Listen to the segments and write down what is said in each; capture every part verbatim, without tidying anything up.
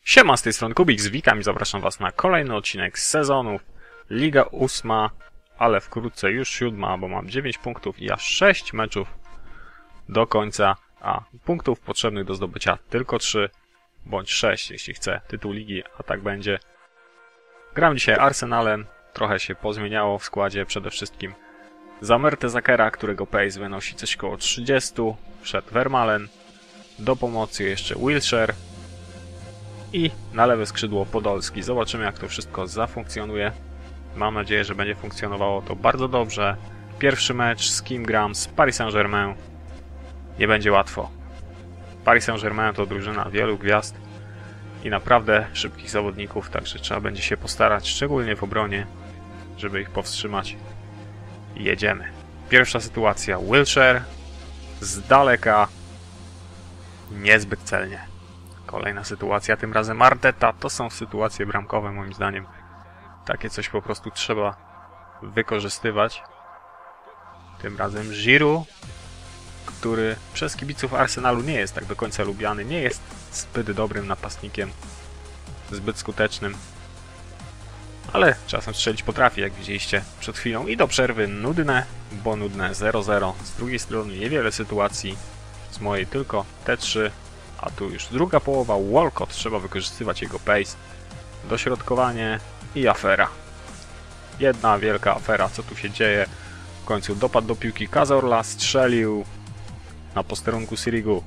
Siema, z tej strony Kubiks, witam i zapraszam was na kolejny odcinek z sezonu. Liga ósma, ale wkrótce już siódma, bo mam dziewięć punktów i aż sześć meczów do końca, a punktów potrzebnych do zdobycia tylko trzy, bądź sześć, jeśli chcę tytuł ligi, a tak będzie. Gram dzisiaj Arsenalem, trochę się pozmieniało w składzie, przede wszystkim za Mertezakera, którego pace wynosi coś koło trzydzieści, wszedł Vermaelen, do pomocy jeszcze Wilshere i na lewe skrzydło Podolski. Zobaczymy, jak to wszystko zafunkcjonuje. Mam nadzieję, że będzie funkcjonowało to bardzo dobrze. Pierwszy mecz, z kim gram? Z Paris Saint-Germain. Nie będzie łatwo. Paris Saint-Germain to drużyna wielu gwiazd i naprawdę szybkich zawodników, także trzeba będzie się postarać, szczególnie w obronie, żeby ich powstrzymać. I jedziemy. Pierwsza sytuacja. Wilshere z daleka, niezbyt celnie. Kolejna sytuacja, tym razem Arteta. To są sytuacje bramkowe, moim zdaniem. Takie coś po prostu trzeba wykorzystywać. Tym razem Giroud, który przez kibiców Arsenalu nie jest tak do końca lubiany. Nie jest zbyt dobrym napastnikiem. Zbyt skutecznym. Ale czasem strzelić potrafi, jak widzieliście przed chwilą. I do przerwy nudne, bo nudne zero zero. Z drugiej strony niewiele sytuacji. Z mojej tylko te trzy. A tu już druga połowa, Walcott, trzeba wykorzystywać jego pace, dośrodkowanie i afera. Jedna wielka afera, co tu się dzieje. W końcu dopadł do piłki Cazorla, strzelił na posterunku Sirigu.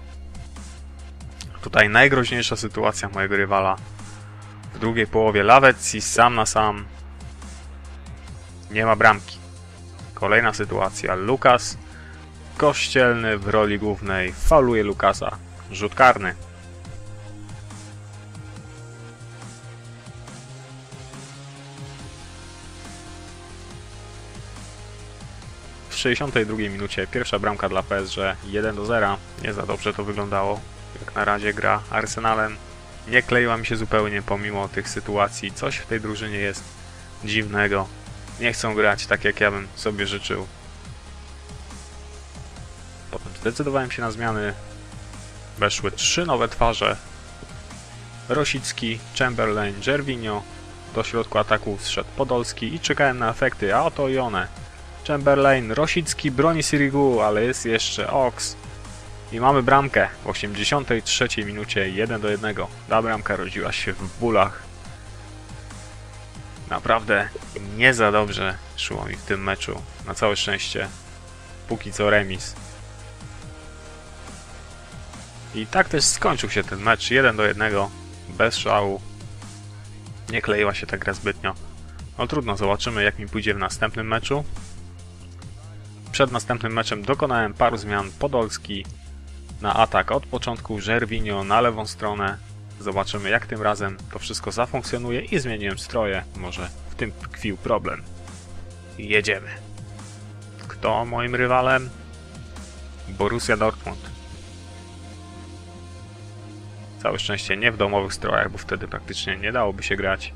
Tutaj najgroźniejsza sytuacja mojego rywala. W drugiej połowie Lavezzi sam na sam. Nie ma bramki. Kolejna sytuacja, Lucas Kościelny w roli głównej fauluje Lucasa. Rzut karny. W sześćdziesiątej drugiej minucie pierwsza bramka dla P S G, jeden do zera. Nie za dobrze to wyglądało. Jak na razie gra Arsenalem nie kleiła mi się zupełnie pomimo tych sytuacji. Coś w tej drużynie jest dziwnego. Nie chcą grać tak, jak ja bym sobie życzył. Potem zdecydowałem się na zmiany. Weszły trzy nowe twarze. Rosicki, Chamberlain, Gervinho. Do środku ataku zszedł Podolski i czekałem na efekty, a oto i one. Chamberlain, Rosicki broni Sirigu, ale jest jeszcze Ox. I mamy bramkę w osiemdziesiątej trzeciej minucie, jeden do jednego. Ta bramka rodziła się w bólach. Naprawdę nie za dobrze szło mi w tym meczu. Na całe szczęście póki co remis. I tak też skończył się ten mecz, jeden do jednego, bez szału. Nie kleiła się ta gra zbytnio. No trudno, zobaczymy, jak mi pójdzie w następnym meczu. Przed następnym meczem dokonałem paru zmian. Podolski na atak od początku, Gervinho na lewą stronę. Zobaczymy, jak tym razem to wszystko zafunkcjonuje i zmieniłem stroje. Może w tym tkwił problem. I jedziemy. Kto moim rywalem? Borussia Dortmund. Całe szczęście nie w domowych strojach, bo wtedy praktycznie nie dałoby się grać.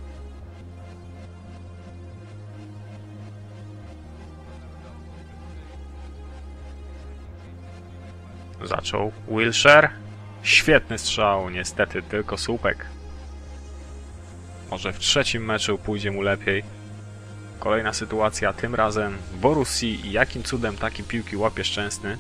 Zaczął Wilshere. Świetny strzał, niestety tylko słupek. Może w trzecim meczu pójdzie mu lepiej. Kolejna sytuacja, tym razem Borussii. Jakim cudem takie piłki łapie Szczęsny?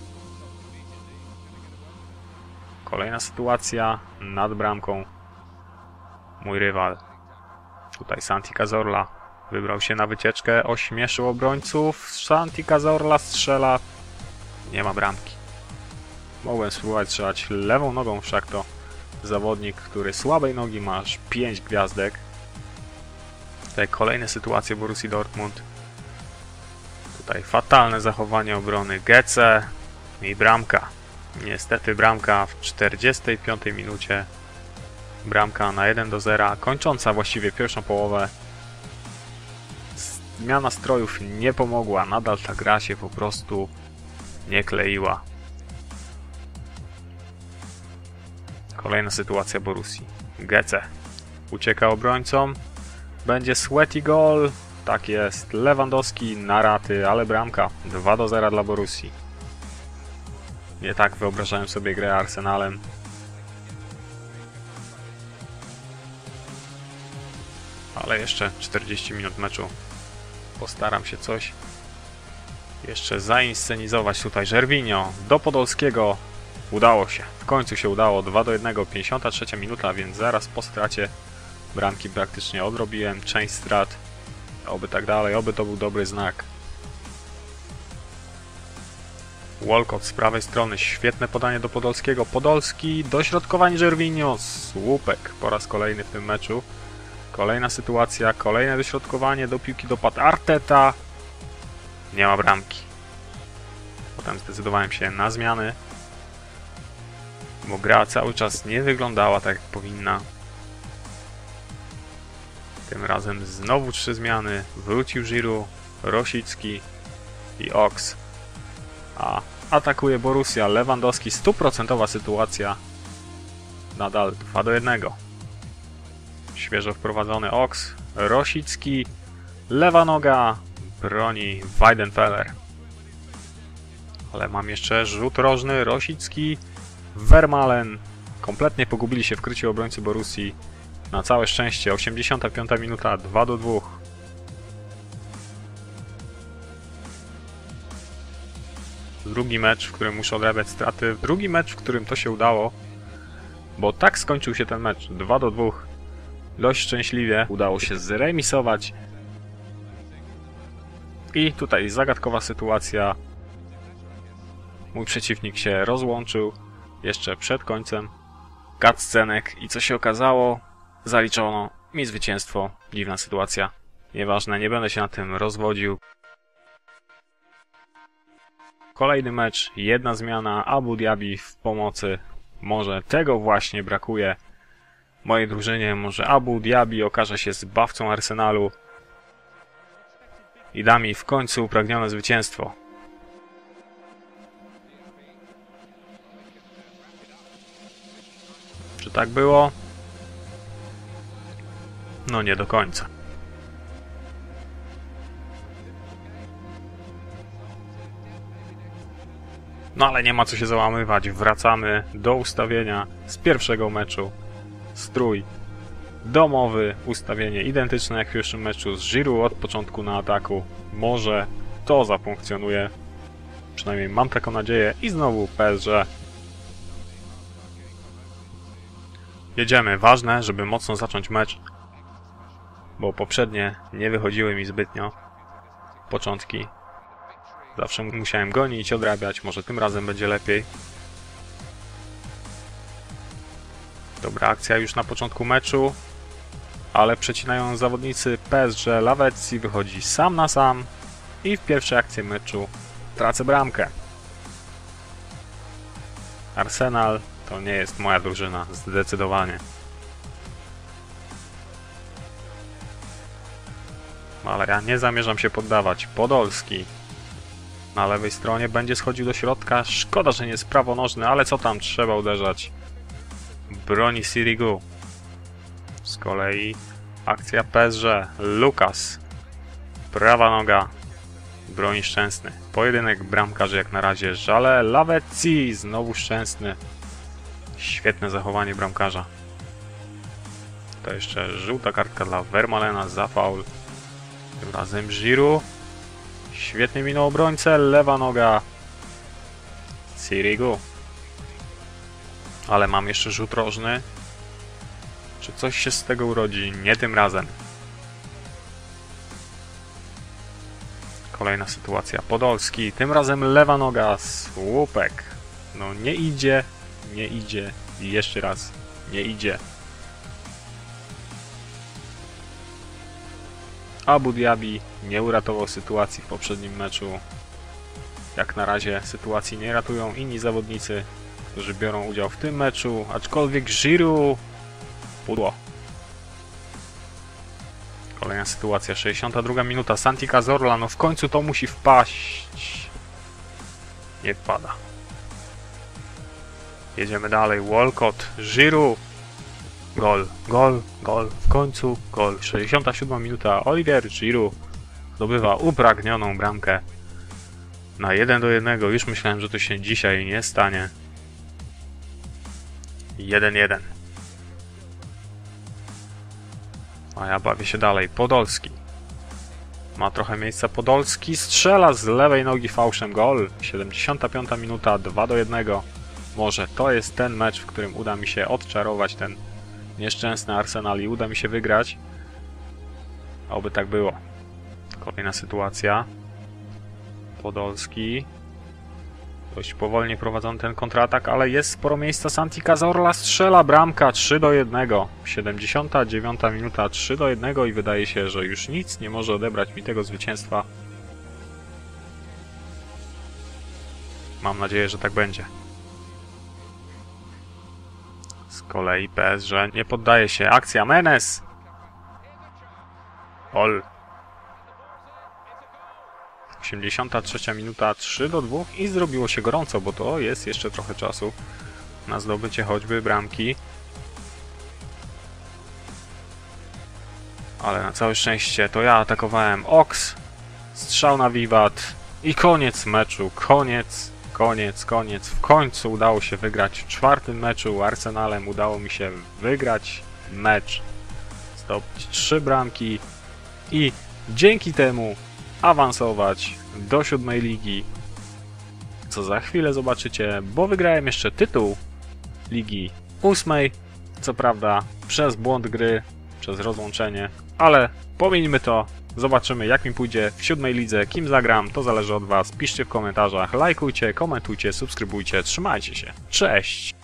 Kolejna sytuacja nad bramką. Mój rywal. Tutaj Santi Cazorla wybrał się na wycieczkę, ośmieszył obrońców. Santi Cazorla strzela. Nie ma bramki. Mogłem spróbować strzelać lewą nogą, wszak to zawodnik, który słabej nogi ma aż pięć gwiazdek. Tutaj kolejne sytuacje Borussii Dortmund. Tutaj fatalne zachowanie obrony Götze i bramka. Niestety bramka w czterdziestej piątej minucie. Bramka na jeden do zera, kończąca właściwie pierwszą połowę. Zmiana strojów nie pomogła, nadal ta gra się po prostu nie kleiła. Kolejna sytuacja Borussii. Götze ucieka obrońcom. Będzie sweaty goal. Tak jest. Lewandowski na raty, ale bramka. dwa do zera dla Borussii. Nie tak wyobrażałem sobie grę Arsenalem. Ale jeszcze czterdzieści minut meczu. Postaram się coś jeszcze zainscenizować tutaj. Gervinho do Podolskiego. Udało się. W końcu się udało. dwa do jednego. pięćdziesiąta trzecia minuta, więc zaraz po stracie bramki praktycznie odrobiłem. Część strat. Oby tak dalej. Oby to był dobry znak. Walcott z prawej strony. Świetne podanie do Podolskiego. Podolski. Dośrodkowanie Gervinho. Słupek po raz kolejny w tym meczu. Kolejna sytuacja. Kolejne dośrodkowanie. Do piłki dopadł Arteta. Nie ma bramki. Potem zdecydowałem się na zmiany, bo gra cały czas nie wyglądała tak jak powinna. Tym razem znowu trzy zmiany. Wrócił Giroud, Rosicki i Ox. A atakuje Borussia. Lewandowski. Stuprocentowa sytuacja. Nadal dwa do jednego. Świeżo wprowadzony Ox. Rosicki. Lewa noga. Broni Weidenfeller. Ale mam jeszcze rzut rożny. Rosicki. Vermaelen. Kompletnie pogubili się w kryciu obrońcy Borussii. Na całe szczęście. osiemdziesiąta piąta minuta. dwa do dwóch. Drugi mecz, w którym muszę odrabiać straty. Drugi mecz, w którym to się udało. Bo tak skończył się ten mecz. dwa do dwóch. Dość szczęśliwie udało się zremisować. I tutaj zagadkowa sytuacja. Mój przeciwnik się rozłączył jeszcze przed końcem cutscenek i co się okazało? Zaliczono mi zwycięstwo. Dziwna sytuacja. Nieważne, nie będę się na tym rozwodził. Kolejny mecz, jedna zmiana. Abu Dhabi w pomocy. Może tego właśnie brakuje mojej drużynie. Może Abu Dhabi okaże się zbawcą Arsenalu i da mi w końcu upragnione zwycięstwo. Czy tak było? No nie do końca. No ale nie ma co się załamywać. Wracamy do ustawienia z pierwszego meczu. Strój domowy, ustawienie identyczne jak w pierwszym meczu, z Giroud od początku na ataku. Może to zafunkcjonuje. Przynajmniej mam taką nadzieję. I znowu P S G. Jedziemy. Ważne, żeby mocno zacząć mecz, bo poprzednie nie wychodziły mi zbytnio. Początki. Zawsze musiałem gonić, odrabiać. Może tym razem będzie lepiej. Dobra akcja już na początku meczu, ale przecinają zawodnicy P S G. Lavezzi wychodzi sam na sam i w pierwszej akcji meczu tracę bramkę. Arsenal to nie jest moja drużyna, zdecydowanie. Ale ja nie zamierzam się poddawać. Podolski na lewej stronie będzie schodził do środka. Szkoda, że nie jest prawonożny, ale co tam, trzeba uderzać. Broni Sirigu. Z kolei akcja P S G. Lukas. Prawa noga. Broni Szczęsny. Pojedynek bramkarzy jak na razie. Żale. Lavezzi. Znowu Szczęsny. Świetne zachowanie bramkarza. To jeszcze żółta kartka dla Vermaelena za faul. Tym razem Giroud. Świetnie minął obrońcę. Lewa noga. Sirigu. Ale mam jeszcze rzut rożny. Czy coś się z tego urodzi? Nie tym razem. Kolejna sytuacja. Podolski. Tym razem lewa noga. Słupek. No nie idzie. Nie idzie. I jeszcze raz. Nie idzie. Abu Dhabi nie uratował sytuacji w poprzednim meczu. Jak na razie sytuacji nie ratują inni zawodnicy, którzy biorą udział w tym meczu, aczkolwiek Giroud pudło. Kolejna sytuacja, sześćdziesiąta druga minuta, Santi Cazorla, no w końcu to musi wpaść. Nie wpada. Jedziemy dalej, Walcott, Giroud. Gol, gol, gol, w końcu gol. sześćdziesiąta siódma minuta, Olivier Giroud zdobywa upragnioną bramkę na jeden do jednego. Już myślałem, że to się dzisiaj nie stanie. jeden jeden. A ja bawię się dalej. Podolski. Ma trochę miejsca Podolski. Strzela z lewej nogi fałszem gol. siedemdziesiąta piąta minuta, dwa do jednego. Może to jest ten mecz, w którym uda mi się odczarować ten nieszczęsny Arsenal i uda mi się wygrać. Oby tak było. Kolejna sytuacja. Podolski. Dość powolnie prowadzony ten kontratak, ale jest sporo miejsca. Santi Cazorla strzela, bramka trzy do jednego. siedemdziesiąta dziewiąta minuta, trzy do jednego i wydaje się, że już nic nie może odebrać mi tego zwycięstwa. Mam nadzieję, że tak będzie. Z kolei P S G nie poddaje się. Akcja Menes. Gol. osiemdziesiąta trzecia minuta, trzy do dwóch i zrobiło się gorąco, bo to jest jeszcze trochę czasu na zdobycie choćby bramki. Ale na całe szczęście to ja atakowałem. Ox, strzał na wiwat i koniec meczu, koniec, koniec, koniec. W końcu udało się wygrać w czwartym meczu Arsenalem, udało mi się wygrać mecz, zdobyć trzy bramki i dzięki temu awansować do siódmej ligi, co za chwilę zobaczycie, bo wygrałem jeszcze tytuł Ligi ósmej, co prawda przez błąd gry, przez rozłączenie, ale pomijmy to, zobaczymy jak mi pójdzie w siódmej lidze, kim zagram, to zależy od was, piszcie w komentarzach, lajkujcie, komentujcie, subskrybujcie, trzymajcie się, cześć!